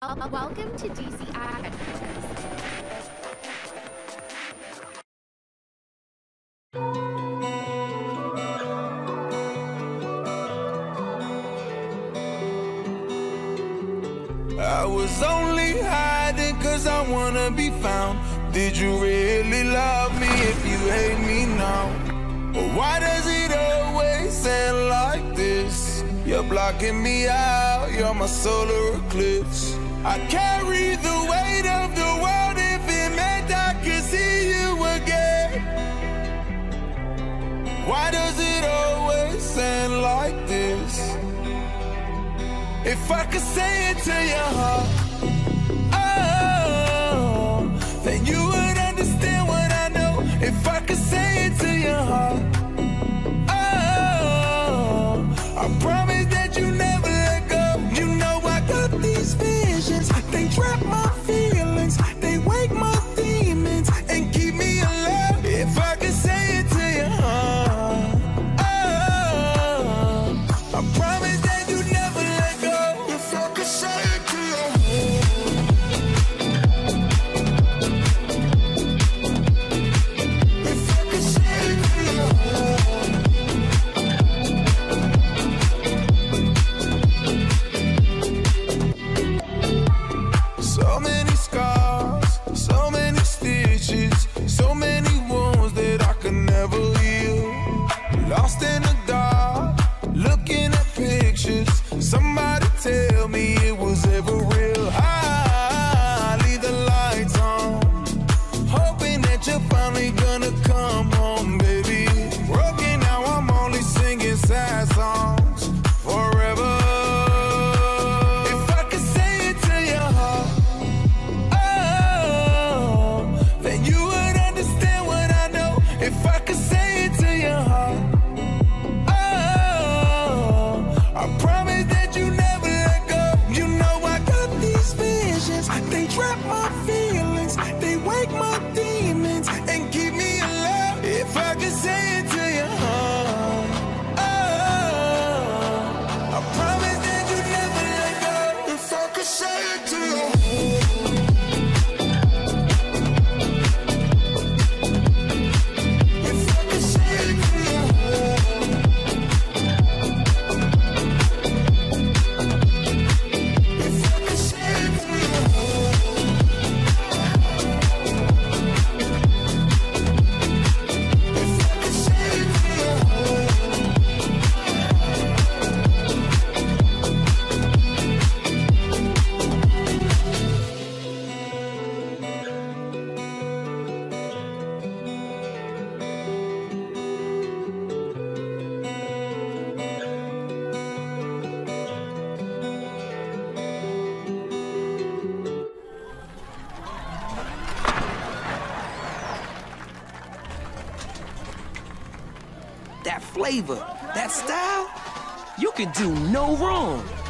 Welcome to DCI Headquarters. I was only hiding cause I wanna be found. Did you really love me if you hate me now? Or why does it always end like this? You're blocking me out, you're my solar eclipse. I carry the weight of the world if it meant I could see you again. Why does it always end like this? If I could say it to your heart, oh, then you would understand what I know. If I could say it to your heart, oh, I promise that you never let go. You know I got these visions, they trap my feelings, they wake my demons and keep me alive. If I could say it to your heart, oh, I promise that you never let go. If I could say it to your heart, if I could say it to your heart. So many scars, so many stitches, so many wounds that I could never heal. Lost in the dark, looking at pictures. Somebody tell me it was ever real. I leave the lights on, hoping that you're finally gonna come home, baby. Broken now, I'm only singing sad songs forever. If I could say it to your heart, oh, then you would understand what I know. If I could say it to your heart, oh, I promise that you never let go. You know I got these visions, they trap my feelings, they wake my demons and keep me alive. If I could say it to your heart, oh, I promise that you never let go. If I could say it to your heart, if I could say it to your heart, if I could say it to your heart, if I could say it to your heart. That flavor, that style, you can do no wrong.